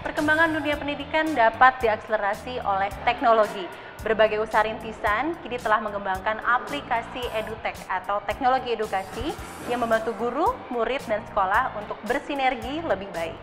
Perkembangan dunia pendidikan dapat diakselerasi oleh teknologi. Berbagai usaha rintisan kini telah mengembangkan aplikasi EduTech atau teknologi edukasi yang membantu guru, murid, dan sekolah untuk bersinergi lebih baik.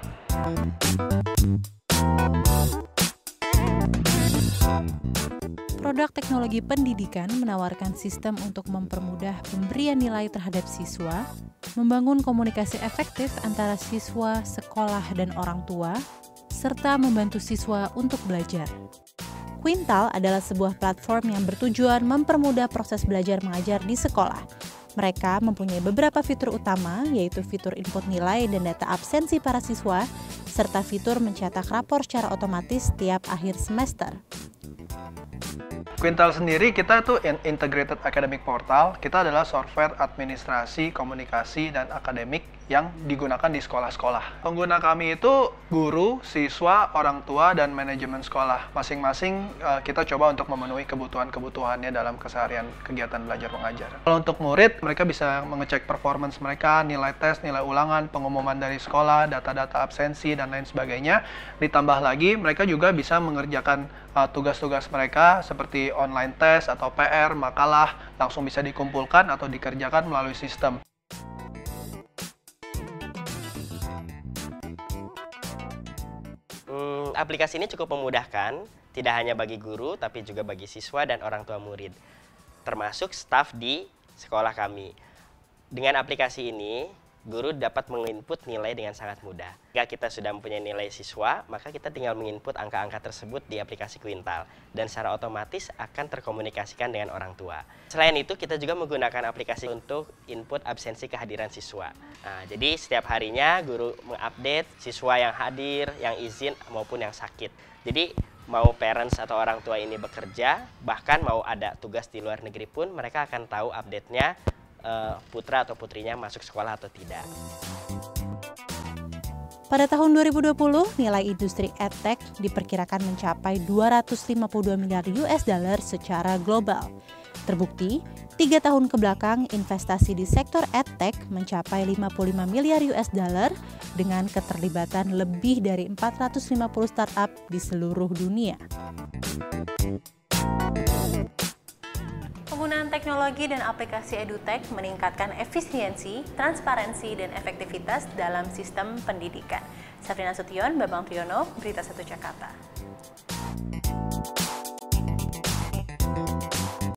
Produk teknologi pendidikan menawarkan sistem untuk mempermudah pemberian nilai terhadap siswa, membangun komunikasi efektif antara siswa, sekolah, dan orang tua, serta membantu siswa untuk belajar. Quintal adalah sebuah platform yang bertujuan mempermudah proses belajar mengajar di sekolah. Mereka mempunyai beberapa fitur utama, yaitu fitur input nilai dan data absensi para siswa, serta fitur mencetak rapor secara otomatis setiap akhir semester. Quintal sendiri kita tuh integrated academic portal. Kita adalah software administrasi, komunikasi, dan akademik yang digunakan di sekolah-sekolah. Pengguna kami itu guru, siswa, orang tua, dan manajemen sekolah. Masing-masing kita coba untuk memenuhi kebutuhan-kebutuhannya dalam keseharian kegiatan belajar mengajar. Kalau untuk murid, mereka bisa mengecek performance mereka, nilai tes, nilai ulangan, pengumuman dari sekolah, data-data absensi, dan lain sebagainya. Ditambah lagi, mereka juga bisa mengerjakan tugas-tugas mereka seperti online test atau PR, makalah, langsung bisa dikumpulkan atau dikerjakan melalui sistem. Aplikasi ini cukup memudahkan, tidak hanya bagi guru, tapi juga bagi siswa dan orang tua murid, termasuk staf di sekolah kami. Dengan aplikasi ini, guru dapat menginput nilai dengan sangat mudah. Jika kita sudah mempunyai nilai siswa, maka kita tinggal menginput angka-angka tersebut di aplikasi Quintal, dan secara otomatis akan terkomunikasikan dengan orang tua. Selain itu, kita juga menggunakan aplikasi untuk input absensi kehadiran siswa. Nah, jadi setiap harinya guru mengupdate siswa yang hadir, yang izin, maupun yang sakit. Jadi mau parents atau orang tua ini bekerja, bahkan mau ada tugas di luar negeri pun, mereka akan tahu update-nya putra atau putrinya masuk sekolah atau tidak. Pada tahun 2020, nilai industri EdTech diperkirakan mencapai 252 miliar US dollar secara global. Terbukti, 3 tahun kebelakang investasi di sektor EdTech mencapai 55 miliar US dollar dengan keterlibatan lebih dari 450 startup di seluruh dunia. Penggunaan teknologi dan aplikasi EduTech meningkatkan efisiensi, transparansi, dan efektivitas dalam sistem pendidikan. Safrina Sution, Babang Triyono, Berita 1 Jakarta.